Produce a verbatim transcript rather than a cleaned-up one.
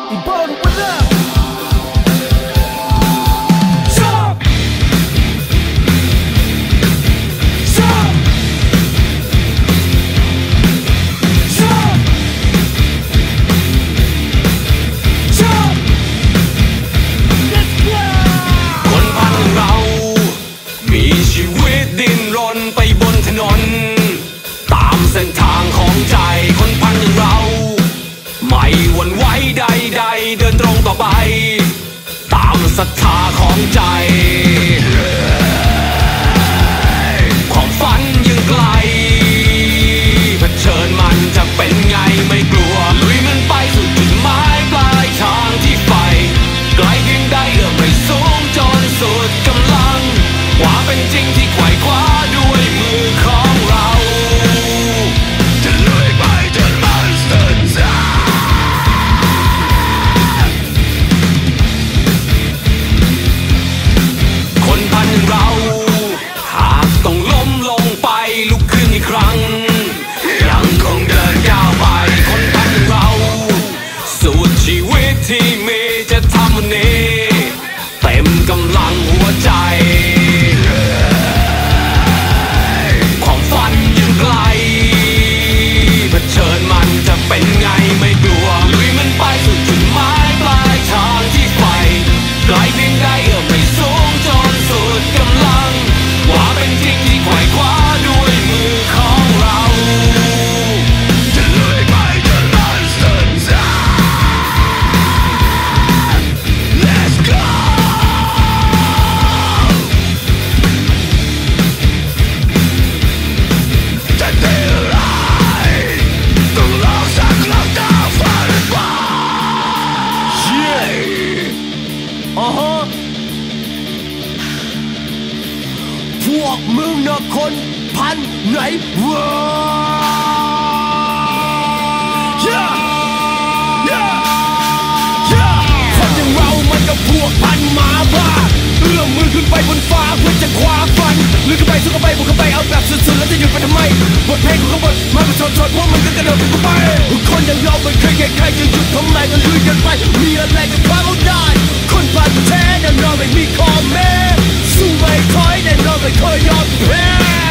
Born with up. Jump. Jump. Jump. Jump. Let's go. คนพันเรามีชีวิตดิ้นรนไปบนถนนตามเส้นทางของใจคนพันอย่างเราไม่หวั่นไหวใดๆเดินตรงต่อไปตามศรัทธาของใจความฝันยังไกลเผชิญมันจะเป็นไงไม่กลัวลุยมันไปสู่จุดหมายปลายทางที่ไฟไกลเพียงใดเอื้อมไปสูงจนสุดกำลังความเป็นจริงที่ไขว่คว้าด้วยมือของเราจะลุยไปจนมันสุดทางคนพันอย่างเราหากต้องล้มลงไปลุกขึ้นอีกครั้งยังคงเดินก้าวไปคนพันอย่างเราสู้ชีวิตที่มีจะทำวันนี้เต็มกำลังหัวใจความฝันยังไกลเผชิญมันจะเป็นไงไม่กลัวลุยมันไปสู่จุดหมายปลายทางที่ไฟไกลเพียงใดเอื้อมไปสูงจนสุดกำลังว่าเป็นจริงที่ไขว่คว้าด้วยมือของเราจะลุยไปจนมันสุดทาง Let's goจะเดินไรต้องลองสักครั้งตาฝันไป Yeah. อ่าฮะพวกมึงน่ะคนพันไหนวะ Yeah. Yeah. Yeah. คนอย่างเรามันกับพวกพันหมาบ้าเอื้อมมือขึ้นไปบนฟ้าเพื่อจะคว้าฝันลุยขึ้นไปสู้กันไปบุกเข้าไปเอาแบบสุดๆแล้วจะหยุดไปทำไมบทเพลงของขบวนมาเป็นชนๆพวกมึงก็กระโดดขึ้นไปคนอย่างเราไม่เคยใครๆจะหยุดทำไมกันลุยกันไปมีอะไรก็คว้าเอาได้คนพันแท้แน่นอนไม่มีข้อแม้สู้ไม่ถอยแน่นอนไม่เคยยอมแพ้